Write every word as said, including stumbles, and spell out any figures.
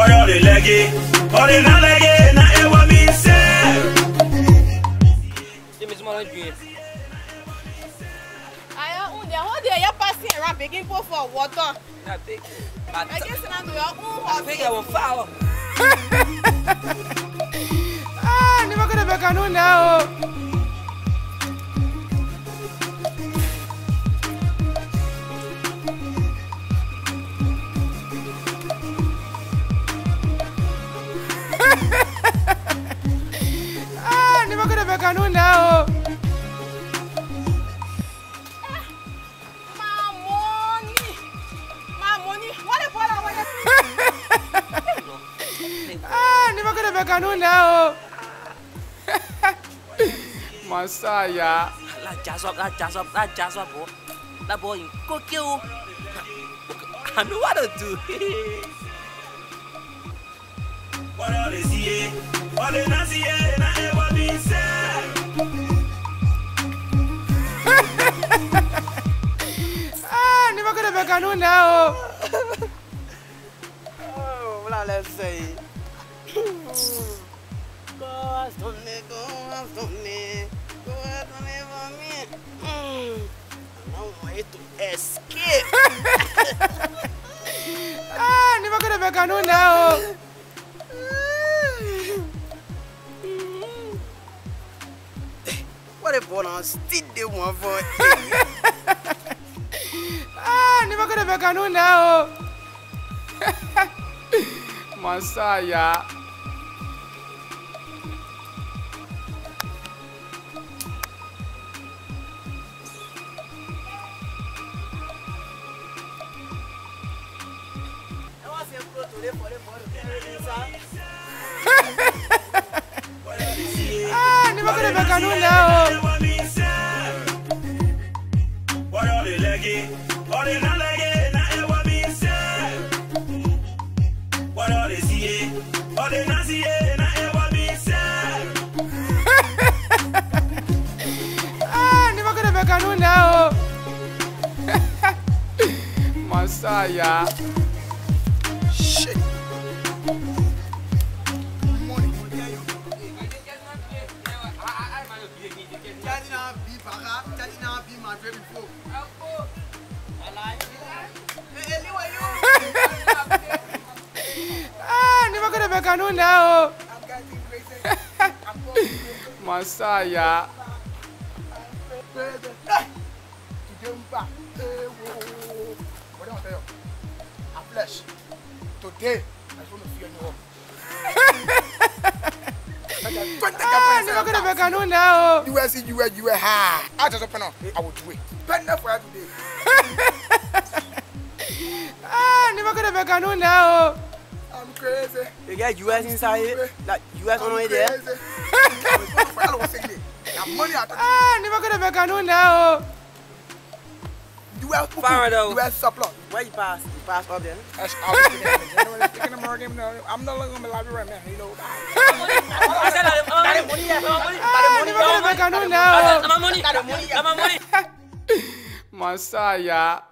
What are they leggy? What are they not leggy? Not ever me say. This is my dream. I own the whole day you're passing around begging for water. Not big. I guess I'm doing your own house. Big, I will follow. Ah, never gonna be a canoe now. Ah, never gonna be a canoe now. My money. My money. What if I want Ah, never gonna be a canoe now. Masaya. La jazz up, la jazz up, la jazz up, boy. That boy, go kill. I know what to do. What are they see? What they not see? Not ever me say. Ah, never gonna be a canoe now. Oh, what let's say. Go, don't me, go, don't me. Go, don't me for me. No way to escape. Ah, never gonna be a canoe now. What if one on still they want for? Ah, never gonna be a canoe now. Masaya. Ah, never gonna be a canoe now. What are they leggy? What they not leggy? Not ever me say. What are they see? What they not see? Not ever me say. Ah, never gonna be a canoe now. Masaya. Shit. Ah, never gonna be a canoe now. Masaya. Today, I just want to feel you up. Ah, never gonna be a canoe now. You were see you were you were high. I just open up. I will do it. Spend enough for today. Ah, never gonna be a canoe now. I'm crazy. You get U S inside it? Like U S on the way there? I'm money out. Ah, never gonna be a canoe now. U S Fire though. U S supply. Where you pass? You pass up there? That's all I'm thinking. I'm not looking at my library right now. You know. I said that money. Ah, never gonna be a canoe now. My money. My money. Masaya.